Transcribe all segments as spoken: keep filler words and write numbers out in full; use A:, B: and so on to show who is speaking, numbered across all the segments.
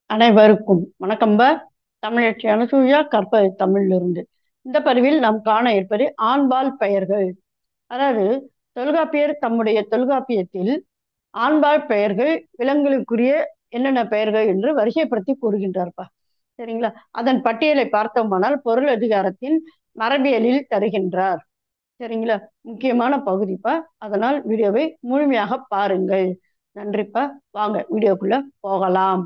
A: அனைவருக்கும் வணக்கம்ப. தமிழச்சி அனுசூயா கற்பது தமிழிலிருந்து. இந்த பதிவில் நாம் காண இருப்பது ஆண்பால் பெயர்கள். அதாவது தொல்காப்பியர் தம்முடைய தொல்காப்பியத்தில் ஆண்பால் பெயர்கள் விலங்குகளுக்குரிய என்னென்ன பெயர்கள் என்று வரிசைப்படுத்தி கூறுகின்றார்ப்பா. சரிங்களா? அதன் பட்டியலை பார்த்தோமானால் பொருள் அதிகாரத்தின் மரபியலில் தருகின்றார். சரிங்களா? முக்கியமான பகுதிப்பா. அதனால் வீடியோவை முழுமையாக பாருங்கள். நன்றிப்பா. வாங்க வீடியோக்குள்ள போகலாம்.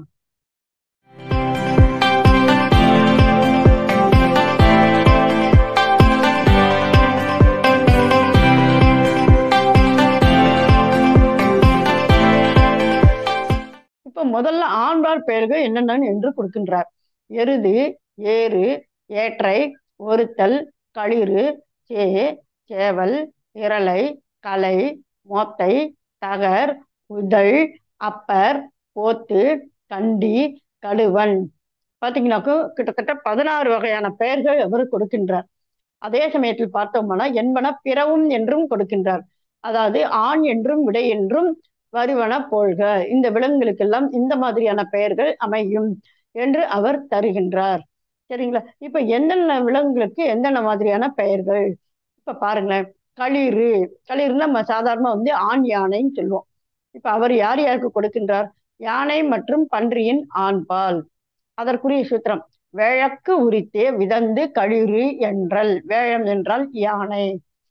A: இப்ப முதல்ல ஆண்பால் பெயர்கள் என்னென்னு என்று கொடுக்கின்றார். எருது, ஏறு, ஏற்றை, ஒருத்தல், களிறு, சே, சேவல், இரலை, கலை, மோத்தை, தகர், உதழ், அப்பர், போத்து, கண்டி, கடுவன். பாத்தீங்கன்னாக்கோ கிட்டத்தட்ட பதினாறு வகையான பெயர்கள் அவர் கொடுக்கின்றார். அதே சமயத்தில் பார்த்தோம்னா என்பன பிறவும் என்றும் கொடுக்கின்றார். அதாவது ஆண் என்றும் விடை என்றும் வருவன போல்க, இந்த விலங்குகளுக்கெல்லாம் இந்த மாதிரியான பெயர்கள் அமையும் என்று அவர் தருகின்றார். சரிங்களா? இப்ப என்னென்ன விலங்குகளுக்கு எந்தென்ன மாதிரியான பெயர்கள் இப்ப பாருங்களேன். களிறு, களிறுனா நம்ம சாதாரணமா வந்து ஆண் யானைன்னு சொல்லுவோம். இப்ப அவர் யார் யாருக்கு கொடுக்கின்றார்? யானை மற்றும் பன்றியின் ஆண்பால். அதற்குரிய சூத்திரம் வேழக்கு உரித்தே விதந்து களிறு என்றல். வேழம் என்றால் யானை.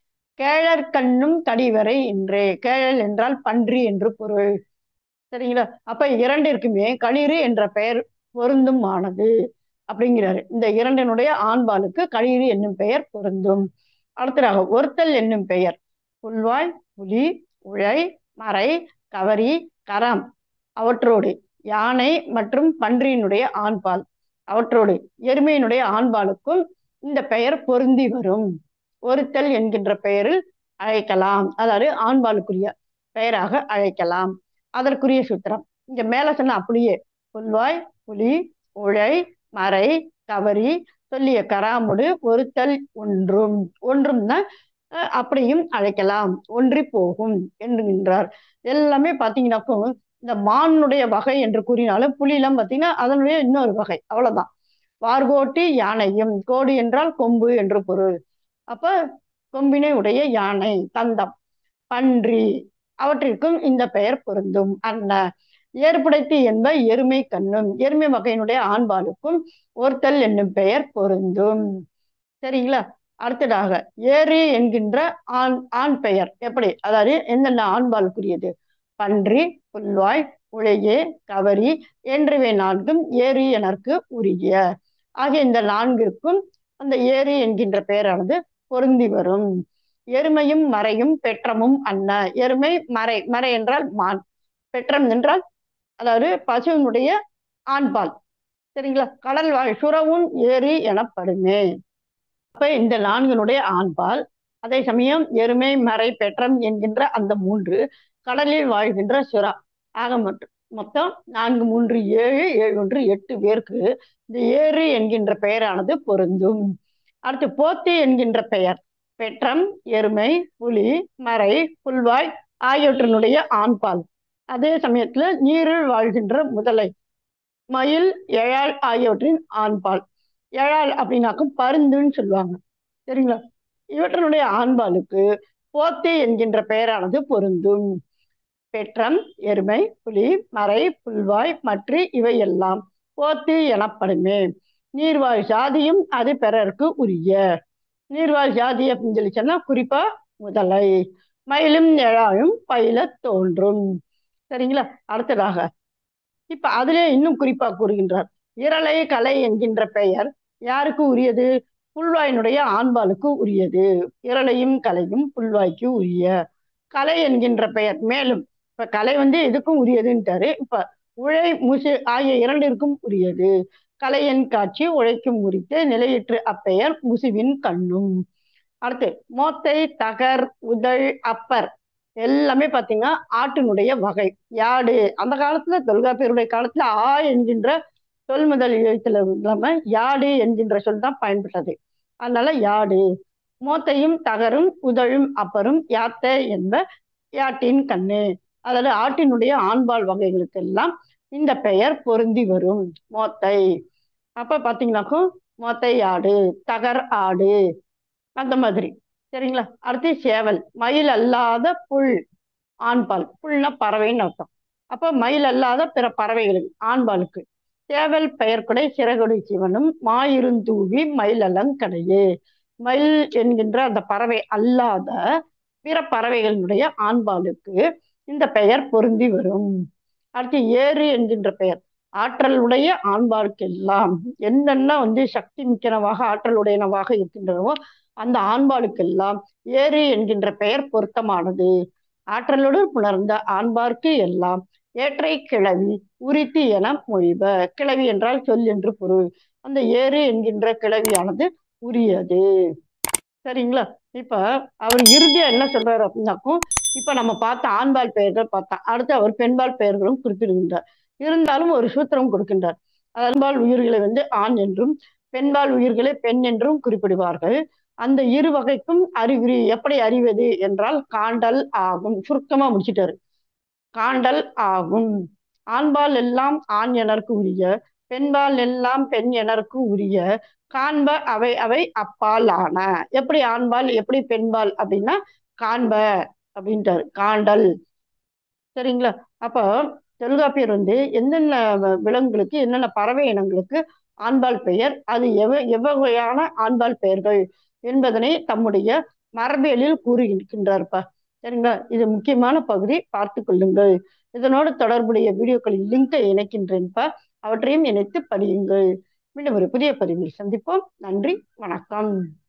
A: கேழற் கண்ணும் கடிவரை இன்றே. கேழல் என்றால் பன்றி என்று பொருள். சரிங்களா? அப்ப இரண்டிற்குமே களிறு என்ற பெயர் பொருந்தும் ஆனது அப்படிங்கிறாரு. இந்த இரண்டினுடைய ஆண்பாலுக்கு களிறு என்னும் பெயர் பொருந்தும். அடுத்ததாக ஒருத்தல் என்னும் பெயர் புல்வாய், புலி, உழை, மறை, கவரி, கரம் அவற்றோடு யானை மற்றும் பன்றியினுடைய ஆண்பால் அவற்றோடு எருமையினுடைய ஆண்பாலுக்கும் இந்த பெயர் பொருந்தி வரும். ஒருத்தல் என்கின்ற பெயரில் அழைக்கலாம். அதாவது ஆண்பாலுக்குரிய பெயராக அழைக்கலாம். அதற்குரிய சூத்திரம் இங்க மேல சொன்ன அப்படியே புல்வாய், புலி, உழை, மறை, கவரி சொல்லிய கராமுடு ஒருத்தல் ஒன்றும் ஒன்றும்னா அப்படியும் அழைக்கலாம், ஒன்றி போகும் என்கின்றார். எல்லாமே பார்த்தீங்கன்னாக்கும் இந்த மானுடைய வகை என்று கூறினாலும் புலிலாம் பார்த்தீங்கன்னா அதனுடைய இன்னொரு வகை, அவ்வளவுதான். வார்கோட்டி யானையும், கோடு என்றால் கொம்பு என்று பொருள். அப்ப கொம்பினை உடைய யானை, தந்தம், பன்றி அவற்றிற்கும் இந்த பெயர் பொருந்தும். அன்ன ஏற்புடைத்து என்ப எருமை கண்ணும், எருமை வகையினுடைய ஆண்பாலுக்கும் ஒருத்தல் என்னும் பெயர் பொருந்தும். சரிங்களா? அடுத்ததாக ஏறு என்கின்ற ஆண் ஆண் பெயர் எப்படி, அதாவது எந்தெந்த ஆண்பாலுக்குரியது? பன்றி, புல்வாய், உழையே, கவரி என்றவை நான்கும் ஏறு எனக்கு உரிய. ஆகிய இந்த நான்கிற்கும் அந்த ஏறு என்கின்ற பெயரானது பொருந்தி வரும். எருமையும் மறையும் பெற்றமும் அன்ன. எருமை மறை, மறை என்றால் மான், பெற்றம் என்றால் அதாவது பசுவினுடைய ஆண்பால். சரிங்களா? கடல் வாழ் சுறவும் ஏரி எனப்படுமே. அப்ப இந்த நான்கினுடைய ஆண்பால், அதே சமயம் எருமை, மறை, பெற்றம் என்கின்ற அந்த மூன்று கடலில் வாழ்கின்ற சுறா. ஆக மட்டும் மொத்தம் நான்கு மூன்று ஏழு, ஏழு ஒன்று எட்டு பேருக்கு இந்த ஏறு என்கின்ற பெயரானது பொருந்தும். அடுத்து போத்து என்கின்ற பெயர் பெற்றம், எருமை, புலி, மறை, புல்வாய் ஆகியவற்றினுடைய ஆண்பால். அதே சமயத்துல நீரில் வாழ்கின்ற முதலை, மயில், எழால் ஆகியவற்றின் ஆண்பால். எழால் அப்படின்னாக்கும் பருந்துன்னு சொல்லுவாங்க. சரிங்களா? இவற்றினுடைய ஆண்பாலுக்கு போத்து என்கின்ற பெயரானது பொருந்தும். பெற்றம், எருமை, புலி, மறை, புல்வாய் மற்ற இவை எல்லாம் போத்து எனப்படுமே. நீர்வாழ் சாதியும் அது பிறருக்கு உரிய. நீர்வாழ் ஜாதி அப்படின்னு சொல்லி சொன்னா குறிப்பா முதலை. மயிலும் எழாலும் பயில தோன்றும். சரிங்களா? அடுத்ததாக இப்ப அதிலே இன்னும் குறிப்பா கூறுகின்றார். இரலை, கலை என்கின்ற பெயர் யாருக்கு உரியது? புல்வாயினுடைய ஆண்பாலுக்கு உரியது. இரலையும் கலையும் புல்வாய்க்கு உரிய. கலை என்கின்ற பெயர் மேலும் இப்ப கலை வந்து எதுக்கும் உரியதுன்ட்டாரு. இப்ப உழை, முசு ஆகிய இரண்டிற்கும் உரியது. கலையன் காட்சி உழைக்கும் உரித்து நிலையிற்று அப்பெயர் முசுவின் கண்ணும். அடுத்து மோத்தை, தகர், உதழ், அப்பர் எல்லாமே பார்த்தீங்கன்னா ஆட்டினுடைய வகை. யாடு அந்த காலத்துல தொல்காப்பியருடைய காலத்துல ஆ என்கின்ற சொல் முதல் எழுத்துல இல்லாம யாடு என்கின்ற சொல் தான் பயன்பட்டது. அதனால யாடு. மோத்தையும் தகரும் உதழும் அப்பரும் யாத்த என்ப யாட்டின் கண்ணு. அதாவது ஆட்டினுடைய ஆண்பால் வகைகளுக்கு எல்லாம் இந்த பெயர் பொருந்தி வரும். மோத்தை. அப்ப பாத்தீங்கன்னாக்கும் மோத்தை ஆடு, தகர் ஆடு, அந்த மாதிரி. சரிங்களா? அடுத்து சேவல். மயில் அல்லாத புல். ஆண்பால். புல்னா பறவைன்னு அர்த்தம். அப்ப மயில் அல்லாத பிற பறவைகளுக்கு ஆண்பாலுக்கு சேவல் பெயர்கொடை சிறகுடை சிவனும் மாயிருந்தூவி மயில் அலங்கடையே. மயில் என்கின்ற அந்த பறவை அல்லாத பிற பறவைகளுடைய ஆண்பாலுக்கு இந்த பெயர் பொருந்தி வரும். அடுத்து ஏறு என்கின்ற பெயர் ஆற்றல் உடைய ஆண்பாளுக்கெல்லாம் என்னென்ன வந்து சக்தி மிக்கனவாக ஆற்றல் உடையனவாக இருக்கின்றனவோ அந்த ஆண்பாளுக்கெல்லாம் ஏறு என்கின்ற பெயர் பொருத்தமானது. ஆற்றலோடு புணர்ந்த ஆண்பார்க்கு எல்லாம் ஏற்றை கிளவி உரித்து என மொழிப. கிளவி என்றால் சொல் என்று பொருள். அந்த ஏறு என்கின்ற கிளவியானது உரியது. சரிங்களா? இப்ப அவர் இறுதியா என்ன சொல்றாரு அப்படின்னாக்கும், இப்ப நம்ம பார்த்த ஆண்பால் பெயர்கள் பார்த்தோம். அடுத்து அவர் பெண்பால் பெயர்களும் குறிப்பிடுகின்றார். இருந்தாலும் ஒரு சூத்திரம் கொடுக்கின்றார். ஆண்பால் உயிர்களை வந்து ஆண் என்றும் பெண்பால் உயிர்களை பெண் என்றும் குறிப்பிடுவார்கள். அந்த இரு வகைக்கும் அறிகுறி எப்படி அறிவது என்றால் காண்டல் ஆகும். சுருக்கமா முடிச்சிட்டாரு. காண்டல் ஆகும். ஆண்பால் எல்லாம் ஆண் எனற்கு உரிய, பெண்பால் எல்லாம் பெண் எனற்கு உரிய, காண்ப அவை அவை அப்பால் ஆன. எப்படி ஆண்பால் எப்படி பெண்பால் அப்படின்னா காண்ப அப்படின்ட்டாரு. காண்டல். சரிங்களா? அப்போ தொல்காப்பியர் வந்து என்னென்ன விலங்குகளுக்கு என்னென்ன பறவை இனங்களுக்கு ஆண்பால் பெயர், அது எவ எவ்வகையான ஆண்பால் பெயர்கள் என்பதனை தம்முடைய மரபியலில் கூறுகின்றார்ப்பா. சரிங்களா? இது முக்கியமான பகுதி, பார்த்து கொள்ளுங்கள். இதனோடு தொடர்புடைய வீடியோக்களின் லிங்கை இணைக்கின்றேன்ப்பா. அவற்றையும் இணைத்து படியுங்கள். மீண்டும் ஒரு புதிய பதிவில் சந்திப்போம். நன்றி, வணக்கம்.